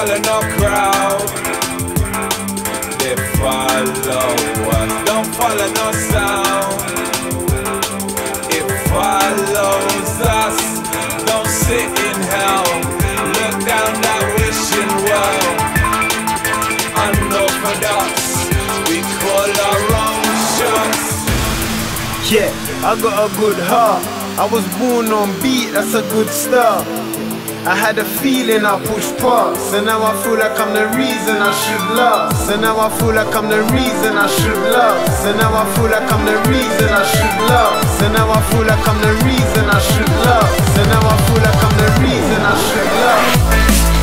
follow no crowd, they follow us. Don't follow no sound, it follows us. Don't sit in hell, look down that wishing well. Unorthodox, we call our own shots. Yeah, I got a good heart. I was born on beat, that's a good start. I had a feeling I pushed past, and now I feel like I'm the reason I should last. And now I feel like I'm the reason I should last. And now I feel like I'm the reason I should last. And now I feel like I'm the reason I should last. And now I feel like I'm the reason I should last.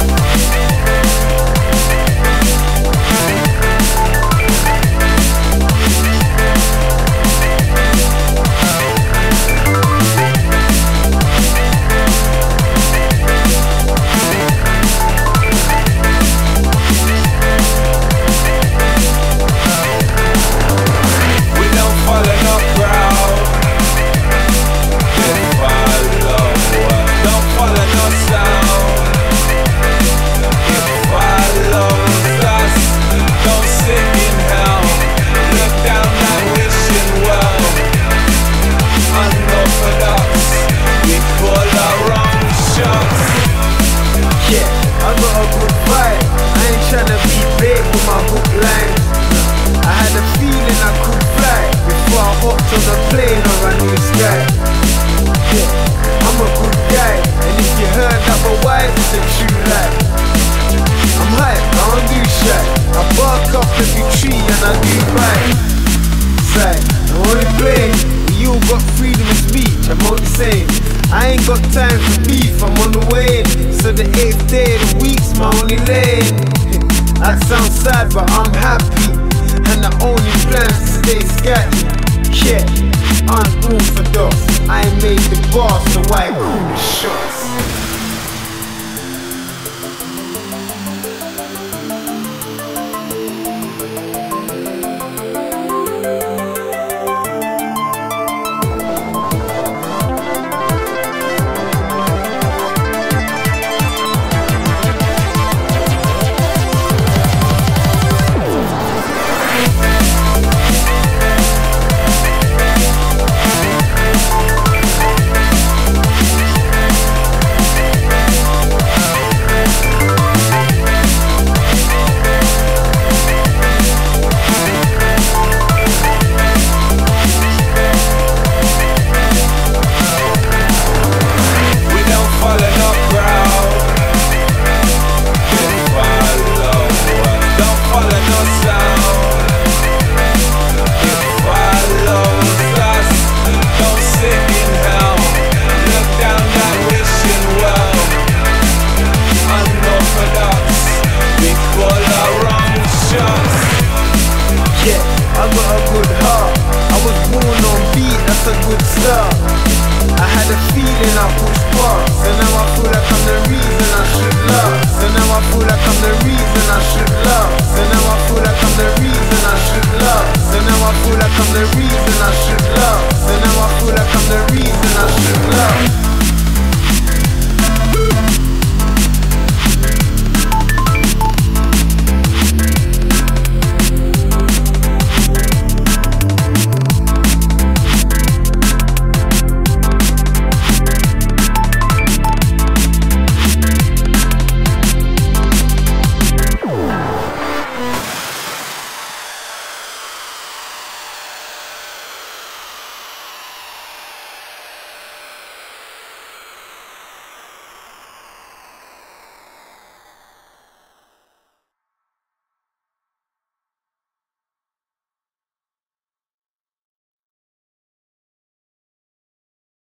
I'm a good guy, and if you heard that my wife is a true lie. I'm hype, I don't do shit. I bark up every tree and I do right. It's like, I'm only playing, you all got freedom of speech, I'm only saying I ain't got time for beef, I'm on the way. So the 8th day of the week's my only lane. That sounds sad but I'm happy, and the only plan is to stay scatty. Yeah, unorthodox, I made the boss, so I call the shots. I got a good heart, I was born on beat, that's a good start. I had a feeling I pushed past, and now I feel like I'm the reason I should last. And now I feel like I'm the reason I should last. And now I feel like I'm the reason I should last. And now I feel like I'm the reason I should